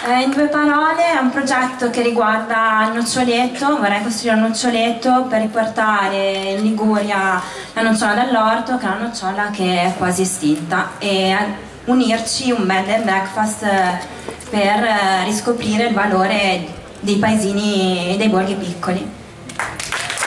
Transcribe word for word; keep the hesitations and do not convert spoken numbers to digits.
Eh, in due parole è un progetto che riguarda il noccioletto. Vorrei costruire un noccioletto per riportare in Liguria la nocciola dall'orto, che è una nocciola che è quasi estinta, e unirci un bed and breakfast per riscoprire il valore dei paesini e dei borghi piccoli.